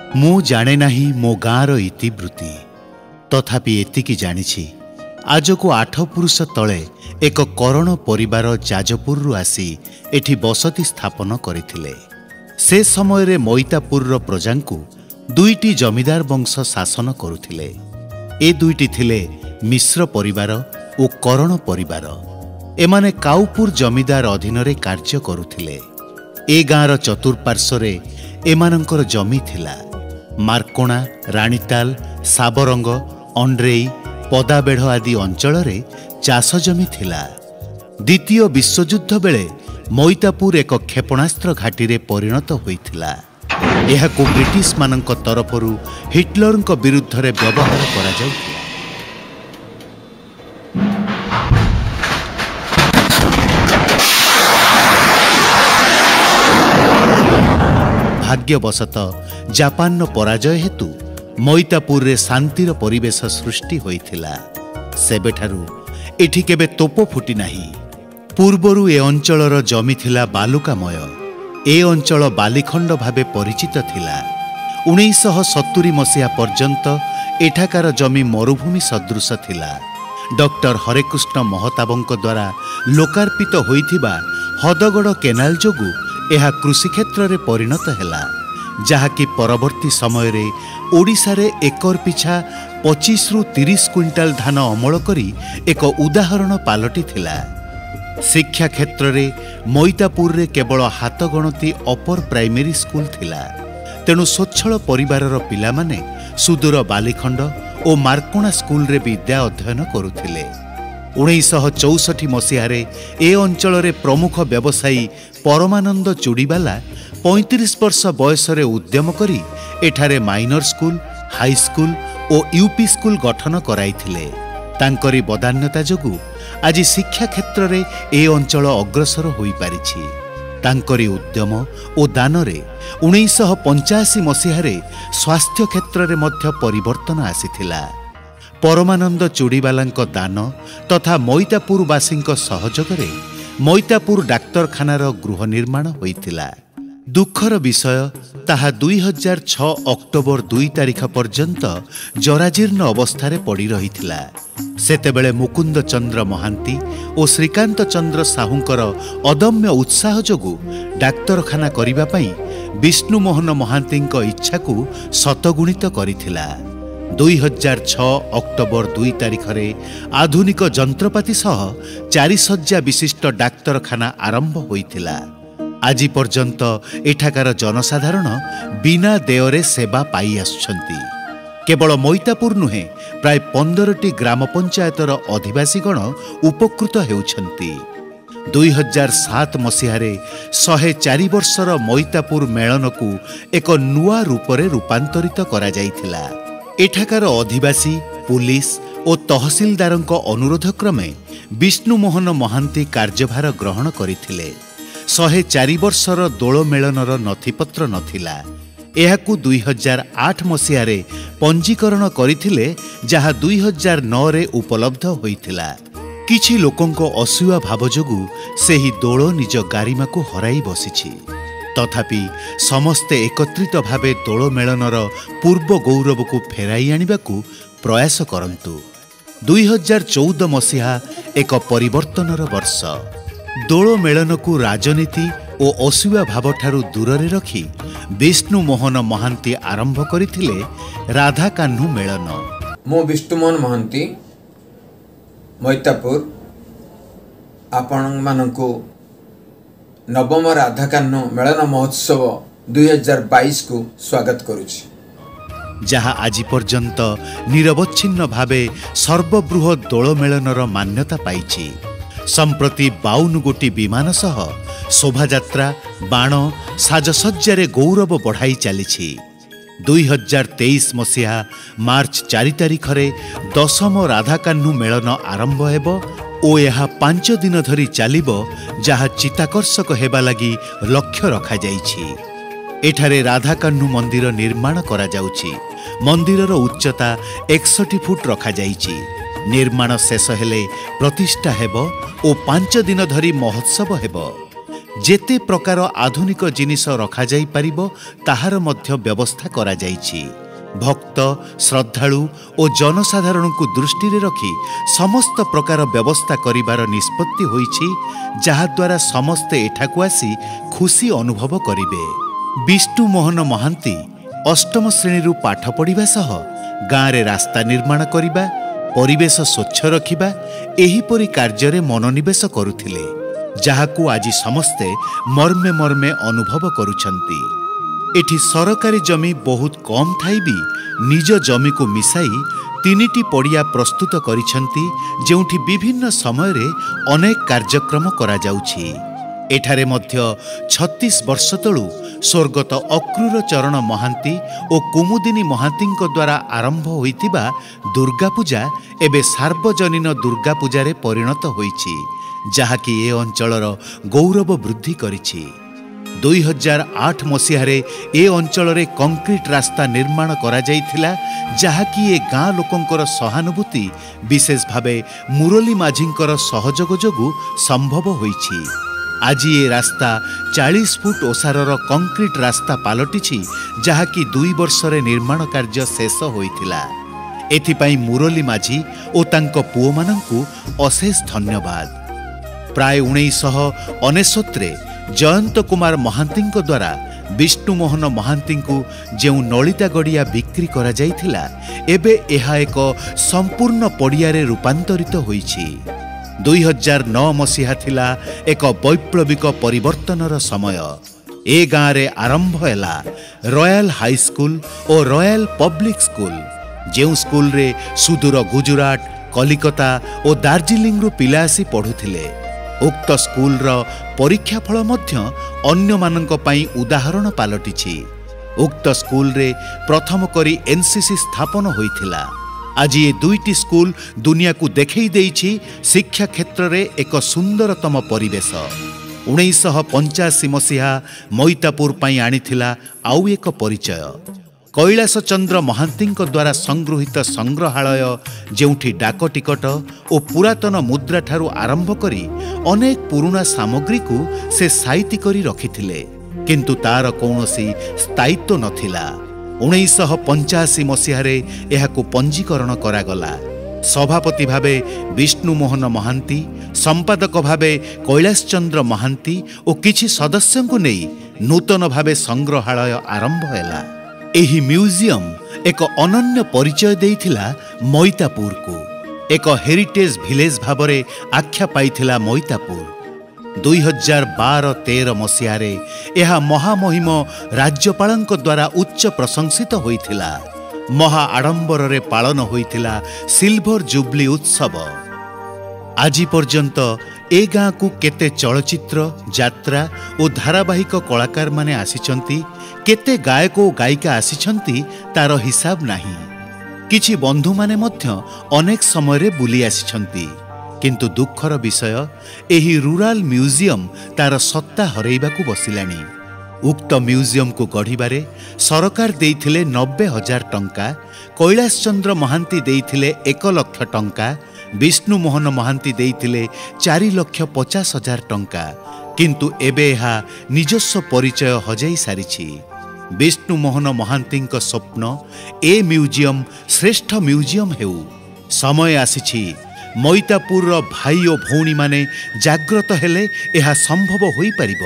मु जाने नाही मो गाँर इतिवृत्ति तथापि एतिकी जानिछि आज को 8 पुरुष तले एक करण परिवार जाजपुर आसी एठी बसति स्थापन करथिले। से समय रे मोइतापुर प्रजांकु दुईटी जमीदार वंश शासन करुथिले। ए दुईटी थिले मिश्र परिवार और करण परिवार। एमाने काउपुर जमीदार अधीन रे कार्य करुथिले। ए गाँर चतुर्पार्श्वरे एमानंकर जमी थिला। मार्कोणा, राणीताल, साबरंग, अंड्रेई, पदाबेढ़ आदि अंचल रे चाष जमी थिला। द्वितीय विश्वयुद्ध बेले मोइतापुर एक क्षेपणास्त्र घाटी रे परिणत होइथिला। एहाकु ब्रिटिश मानक तरफरु हिटलर विरुद्ध रे व्यवहार करा जाउथिला। भाग्यवशतः जापान पराजय हेतु मोइतापुर रे शांतिर परिवेश सृष्टि होइथिला। सेबेठारु एठी केबे तोप फुटी नाही। पूर्वरु ए अंचलर जमी थिला बालुकामय। ए अंचल बालिखंड भावे परिचित थिला। 1970 मसीहा पर्यंत एठाकार जमी मरुभूमि सदृश थिला। डॉक्टर हरेकृष्ण महताबंक द्वारा लोकार्पित होइथिबा हदगड़ केनाल जोगु एहा कृषि क्षेत्र रे परिणत हैला, जहाँकि परवर्ती समय रे ओडिशा रे एकर पिछा 25 रु 30 क्विंटाल धान अमल करी एक उदाहरण पालटी थिला। शिक्षा क्षेत्र रे मोइतापुर रे केवल हाथ गणती अपर प्राइमरी स्कूल थिला। तेणु स्वच्छल परिवारर पिलामाने सुदूर बालिखंड और मार्कोणा स्कूल रे विद्या अध्ययन करुथिले। 1964 मसीह ए अंचल रे प्रमुख व्यवसायी परमानंद चूड़ीवाला 35 वर्ष बयस उद्यम करी एठारे माइनर स्कूल, हाई स्कूल और यूपी स्कूल गठन कराइथिले। तांकरी बदान्यता जोगु आज शिक्षा क्षेत्र रे ए अंचल अग्रसर होई पारिछि। तांकरी उद्यम और दान रे 1985 मसीह स्वास्थ्य क्षेत्र रे मध्य परिवर्तन आसीथिला। परमानंद चूड़ीवालांक दान तथा मोइतापुरवासी सहयोग रे मोइतापुर डाक्तरखानार गृह निर्माण होइथिला। दुखर विषय ताहा 2006 अक्टोबर 2 तारिख पर्यंत जराजीर्ण अवस्था पड़ी रहिथिला। सेतेबेले मुकुंद चंद्र महांती और श्रीकांत चंद्र साहुंकर अदम्य उत्साह जोगु डाक्तरखाना करिबा पई विष्णुमोहन महांतींक इच्छा को शतगुणित करिथिला। 2006 अक्टोबर 2 तारिख रे आधुनिक जंत्रपाति सह 4 शଯ୍ୟା विशिष्ट डाक्तरखाना आरंभ होइथिला। आज पर्यंत एठाकार जनसाधारण बिना देयरे सेवा पाई आछंती। केवल मोइतापुर नुहे प्राय 15टी ग्राम पंचायतर अधिवासीगण उपकृत हेउछंती। 2007 मसीह 104 वर्षर मोइतापुर मेलन को एक नुआ रूपरे रूपांतरित करा जाइथिला। एठाकार अधिवासी, पुलिस और तहसीलदारंक अनुरोध क्रमे विष्णुमोहन महांती कार्यभार ग्रहण करथिले। 104 वर्षर दोल मेलनर नथिपत्र नथिला। एहाकु 2008 मसीह पंजीकरण करथिले, जहा 2009 रे उपलब्ध होइथिला। किछि लोकंक असुआ भाव जोगु सेही दोल निज गारिमा को हराई बसिछि। तथापि समस्ते एकत्रित भावे दोल मेलनर पूर्व गौरव को फेराई आनिबाकू प्रयास करंतु। 2014 मसीहा एक परिवर्तनर वर्ष। दोल मेलन को राजनीति और असुआ भाव ठारू दूर रे रखी विष्णुमोहन महांती आरंभ करथिले राधाकान्हू मेलन। मो विष्णुमोहन महांती मोइतापुर आपण मानकू नवम राधाकान्हू मेलन महोत्सव 2022 को स्वागत करुछि, जहाँ आज पर्यंत निरवच्छिन्न भावे सर्वबृहत दोल मेलनर मान्यता पाइछि। संप्रति 52 गोटी विमान सह शोभायात्रा, बाण, साजसज्जार गौरव बढ़ाई चली। 2023 मसीहा मार्च 4 तारिख रे 10म राधाकान्हू मेलन आरंभ हेब और यह 5 दिन धरी चलिब, जहाँ चित्ताकर्षक हेबा लगी लक्ष्य रखा जाइछि। एठारे राधाकान्हू मंदिर निर्माण करा जाउछि। मंदिरर उच्चता 61 फुट रखा जाइछि। निर्माण शेष हेले प्रतिष्ठा हेब और 5 दिन धरी महोत्सव हेब। ଯେତେ ପ୍ରକାର ଆଧୁନିକ ଜିନିଷ ରଖାଯାଇ ପାରିବ ତାହାର ମଧ୍ୟ ବ୍ୟବସ୍ଥା କରାଯାଇଛି। ଭକ୍ତ, ଶ୍ରଦ୍ଧାଳୁ ଓ ଜନସାଧାରଣଙ୍କୁ ଦୃଷ୍ଟିରେ ରଖି ସମସ୍ତ ପ୍ରକାର ବ୍ୟବସ୍ଥା କରିବାର ନିଷ୍ପତ୍ତି ହୋଇଛି, ଯାହାଦ୍ୱାରା ସମସ୍ତେ ଏଠାକୁ ଆସି ଖୁସି ଅନୁଭବ କରିବେ। ବିଷ୍ଣୁ ମୋହନ ମହାନ୍ତି ଅଷ୍ଟମ ଶ୍ରେଣୀରୁ ପାଠ ପଢ଼ିବା ସହ ଗାଁରେ ରାସ୍ତା ନିର୍ମାଣ କରିବା, ପରିବେଶ ସ୍ୱଚ୍ଛ ରଖିବା ଏହିପରି କାର୍ଯ୍ୟରେ ମନୋନିବେଶ କରୁଥିଲେ, ଯାହାକୁ ଆଜି ସମସ୍ତେ ମର୍ମେ ମର୍ମେ ଅନୁଭବ କରୁଛନ୍ତି। ଏଠି ସରକାରୀ ଜମି ବହୁତ କମ୍ ଥାଇ ବି ନିଜ ଜମିକୁ ମିଶାଇ 3ଟି ପଡ଼ିଆ ପ୍ରସ୍ତୁତ କରିଛନ୍ତି, ଯେଉଁଠି ବିଭିନ୍ନ ସମୟରେ ଅନେକ କାର୍ଯ୍ୟକ୍ରମ କରାଯାଉଛି। ଏଠାରେ ମଧ୍ୟ 36 ବର୍ଷ ତଳୁ ସ୍ୱର୍ଗତ ଅକ୍ରୁର ଚରଣ ମହାନ୍ତି ଓ କୁମୁଦିନୀ ମହାନ୍ତିଙ୍କ ଦ୍ୱାରା ଆରମ୍ଭ ହୋଇଥିବା ଦୁର୍ଗାପୂଜା ଏବେ ସାର୍ବଜନୀନ ଦୁର୍ଗାପୂଜାରେ ପରିଣତ ହୋଇଛି, ଯାହାକି ଏ ଅଞ୍ଚଳର ଗୌରବ ବୃଦ୍ଧି କରିଛି। 2008 ମସିହାରେ ଏ ଅଞ୍ଚଳରେ କଂକ୍ରିଟ ରାସ୍ତା ନିର୍ମାଣ କରାଯାଇଥିଲା, ଯାହାକି ଏ ଗାଁ ଲୋକଙ୍କର ସହାନୁଭୂତି, ବିଶେଷ ଭାବେ ମୁରଲୀ ମାଝୀଙ୍କର ସହଯୋଗ ଯୋଗୁଁ ସମ୍ଭବ ହୋଇଛି। ଆଜି ଏ ରାସ୍ତା 40 ଫୁଟ ଓସାରର କଂକ୍ରିଟ ରାସ୍ତା ପାଲଟିଛି, ଯାହାକି 2 ବର୍ଷରେ ନିର୍ମାଣ କାର୍ଯ୍ୟ ଶେଷ ହୋଇଥିଲା। ଏଥିପାଇଁ ମୁରଲୀ ମାଝୀ ଓ ତାଙ୍କ ପୁଅମାନଙ୍କୁ ଅଶେଷ ଧନ୍ୟବାଦ। ପ୍ରାୟ 1999ରେ ଜୟନ୍ତ କୁମାର ମହାନ୍ତିଙ୍କ ଦ୍ୱାରା ବିଷ୍ଣୁ ମୋହନ ମହାନ୍ତିଙ୍କୁ ଯେଉଁ ନଳିତା ଗଡ଼ିଆ ବିକ୍ରି କରାଯାଇଥିଲା, ଏବେ ଏହା ଏକ ସମ୍ପୂର୍ଣ୍ଣ ପଡ଼ିଆରେ ରୂପାନ୍ତରିତ ହୋଇଛି। 2009 ମସିହା ଥିଲା ଏକ ବୈପ୍ଳବିକ ପରିବର୍ତ୍ତନର ସମୟ। ଏ ଗାଁରେ ଆରମ୍ଭ ହେଲା ରୟାଲ ହାଇସ୍କୁଲ ଓ ରୟାଲ ପବ୍ଲିକ ସ୍କୁଲ, ଯେଉଁ ସ୍କୁଲରେ ସୁଦୂର ଗୁଜରାଟ, କଲିକତା ଓ ଦାର୍ଜିଲିଂରୁ ପିଲା ଆସି ପଢ଼ୁଥିଲେ। ଉକ୍ତ ସ୍କୁଲର ପରୀକ୍ଷାଫଳ ମଧ୍ୟ ଅନ୍ୟମାନଙ୍କ ପାଇଁ ଉଦାହରଣ ପାଲଟିଛି। ଉକ୍ତ ସ୍କୁଲରେ ପ୍ରଥମ କରି NCC ସ୍ଥାପନ ହୋଇଥିଲା। ଆଜି ଏ 2ଟି ସ୍କୁଲ ଦୁନିଆକୁ ଦେଖାଇ ଦେଇଛି ଶିକ୍ଷା କ୍ଷେତ୍ରରେ ଏକ ସୁନ୍ଦରତମ ପରିବେଶ। 1985 ମସିହା ମଇତାପୁର ପାଇଁ ଆଣିଥିଲା ଆଉ ଏକ ପରିଚୟ। କୈଳାସ ଚନ୍ଦ୍ର ମହାନ୍ତିଙ୍କ ଦ୍ୱାରା ସଂଗୃହୀତ ସଂଗ୍ରହାଳୟ, ଯେଉଁଠି ଡାକ ଟିକଟ ଓ ପୁରାତନ ମୁଦ୍ରାଠାରୁ ଆରମ୍ଭ କରି ଅନେକ ପୁରୁଣା ସାମଗ୍ରୀକୁ ସେ ସାଇତି କରି ରଖିଥିଲେ, କିନ୍ତୁ ତାର କୌଣସି ସ୍ଥାୟିତ୍ୱ ନଥିଲା। 1985 ମସିହାରେ ଏହାକୁ ପଞ୍ଜୀକରଣ କରାଗଲା। ସଭାପତି ଭାବେ ବିଷ୍ଣୁ ମୋହନ ମହାନ୍ତି, ସମ୍ପାଦକ ଭାବେ କୈଳାସ ଚନ୍ଦ୍ର ମହାନ୍ତି ଓ କିଛି ସଦସ୍ୟଙ୍କୁ ନେଇ ନୂତନ ଭାବେ ସଂଗ୍ରହାଳୟ ଆରମ୍ଭ ହେଲା। ଏହି ମ୍ୟୁଜିୟମ ଏକ ଅନନ୍ୟ ପରିଚୟ ଦେଇଥିଲା ମଇତାପୁରକୁ। ଏକ ହେରିଟେଜ ଭିଲେଜ ଭାବରେ ଆଖ୍ୟା ପାଇଥିଲା ମଇତାପୁର। 2012-13 ମସିହାରେ ଏହା ମହାମହିମ ରାଜ୍ୟପାଳଙ୍କ ଦ୍ୱାରା ଉଚ୍ଚ ପ୍ରଶଂସିତ ହୋଇଥିଲା। ମହା ଆଡ଼ମ୍ବରରେ ପାଳନ ହୋଇଥିଲା ସିଲଭର ଜୁବଲି ଉତ୍ସବ। ଆଜି ପର୍ଯ୍ୟନ୍ତ ଏ ଗାଁକୁ କେତେ ଚଳଚ୍ଚିତ୍ର, ଯାତ୍ରା ଓ ଧାରାବାହିକ କଳାକାରମାନେ ଆସିଛନ୍ତି, କେତେ ଗାୟକ ଓ ଗାୟିକା ଆସିଛନ୍ତି, ତାର ହିସାବ ନାହିଁ। କିଛି ବନ୍ଧୁମାନେ ମଧ୍ୟ ଅନେକ ସମୟରେ ବୁଲି ଆସିଛନ୍ତି, କିନ୍ତୁ ଦୁଃଖର ବିଷୟ, ଏହି ରୁରାଲ ମ୍ୟୁଜିୟମ ତାର ସତ୍ତା ହରାଇବାକୁ ବସିଲାଣି। ଉକ୍ତ ମ୍ୟୁଜିୟମକୁ ଗଢ଼ିବାରେ ସରକାର ଦେଇଥିଲେ 90,000 ଟଙ୍କା, କୈଳାସ ଚନ୍ଦ୍ର ମହାନ୍ତି ଦେଇଥିଲେ 1 ଲକ୍ଷ ଟଙ୍କା, ବିଷ୍ଣୁ ମୋହନ ମହାନ୍ତି ଦେଇଥିଲେ 4,50,000 ଟଙ୍କା, କିନ୍ତୁ ଏବେ ଏହା ନିଜସ୍ୱ ପରିଚୟ ହଜାଇ ସାରିଛି। ବିଷ୍ଣୁ ମୋହନ ମହାନ୍ତିଙ୍କ ସ୍ୱପ୍ନ ଏ ମ୍ୟୁଜିୟମ ଶ୍ରେଷ୍ଠ ମ୍ୟୁଜିୟମ ହେଉ। ସମୟ ଆସିଛି, ମଇତାପୁରର ଭାଇ ଓ ଭଉଣୀମାନେ ଜାଗ୍ରତ ହେଲେ ଏହା ସମ୍ଭବ ହୋଇପାରିବ।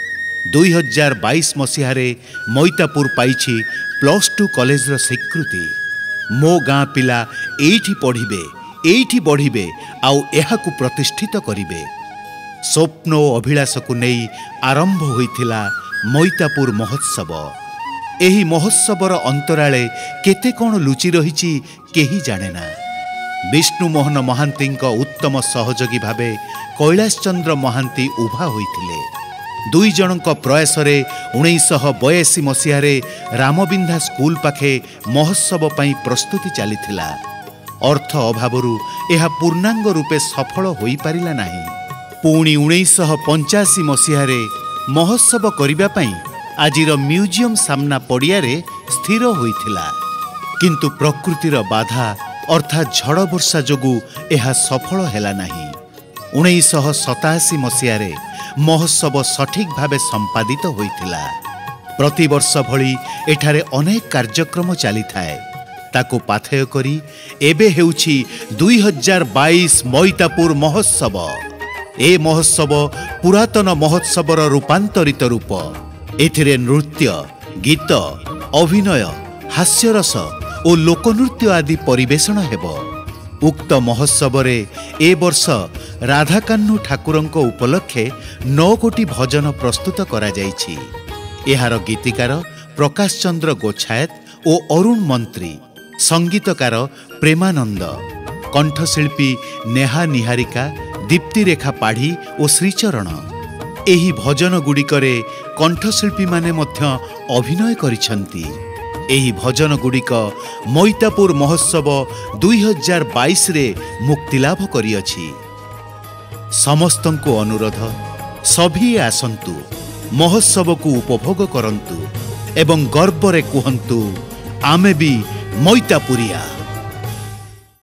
2022 ମସିହାରେ ମଇତାପୁର ପାଇଛି +2 କଲେଜର ସ୍ୱୀକୃତି। ମୋ ଗାଁ ପିଲା ଏଇଠି ପଢ଼ିବେ, ଏଇଠି ବଢ଼ିବେ ଆଉ ଏହାକୁ ପ୍ରତିଷ୍ଠିତ କରିବେ। ସ୍ୱପ୍ନ ଓ ଅଭିଳାଷକୁ ନେଇ ଆରମ୍ଭ ହୋଇଥିଲା ମଇତାପୁର ମହୋତ୍ସବ। ଏହି ମହୋତ୍ସବର ଅନ୍ତରାଳେ କେତେ କ'ଣ ଲୁଚି ରହିଛି କେହି ଜାଣେନା। ବିଷ୍ଣୁ ମୋହନ ମହାନ୍ତିଙ୍କ ଉତ୍ତମ ସହଯୋଗୀ ଭାବେ କୈଳାସ ଚନ୍ଦ୍ର ମହାନ୍ତି ଉଭା ହୋଇଥିଲେ। 2 ଜଣଙ୍କ ପ୍ରୟାସରେ 1982 ମସିହାରେ ରାମବିନ୍ଧା ସ୍କୁଲ ପାଖେ ମହୋତ୍ସବ ପାଇଁ ପ୍ରସ୍ତୁତି ଚାଲିଥିଲା। ଅର୍ଥ ଅଭାବରୁ ଏହା ପୂର୍ଣ୍ଣାଙ୍ଗ ରୂପେ ସଫଳ ହୋଇପାରିଲା ନାହିଁ। ପୁଣି 1985 ମସିହାରେ ମହୋତ୍ସବ କରିବା ପାଇଁ ଆଜିର ମ୍ୟୁଜିୟମ ସାମ୍ନା ପଡ଼ିଆରେ ସ୍ଥିର ହୋଇଥିଲା, କିନ୍ତୁ ପ୍ରକୃତିର ବାଧା ଅର୍ଥାତ୍ ଝଡ଼ ବର୍ଷା ଯୋଗୁଁ ଏହା ସଫଳ ହେଲା ନାହିଁ। 1987 ମସିହାରେ महोत्सव सठिक भावे संपादित होइथिला। प्रतिवर्ष भली एठारे अनेक कार्यक्रम चली थाए। ताको पाथेय करी एबे हेउछि 2022 मैतापुर महोत्सव। ए महोत्सव पुरातन महोत्सवर रूपांतरित रूप। एथिरे नृत्य, गीत, अभिनय, हास्यरस और लोकनृत्य आदि परिवेषण हेबो। उक्त महोत्सव ए वर्ष राधाकान्नु ठाकुरंक उपलक्षे 9 कोटी भजन प्रस्तुत करा जाइछि। एहार गीतिकार प्रकाश चंद्र गोछायत और अरुण मंत्री, संगीतकार प्रेमानंद, कंठशिल्पी नेहा निहारिका, दीप्तिरेखा पाढ़ी और श्रीचरण। एही भजन गुड़िकरे कंठशिल्पी माने मध्य अभिनय करिसंती। एही भजन गुड़िक मैतापुर महोत्सव 2022 रे मुक्तिलाभ करिअछि। समस्तंको अनुरोध, सभी आसंतु, महोत्सव को उपभोग करंतु एवं गर्व रे कुहंतु आमे भी मैतापुरिया।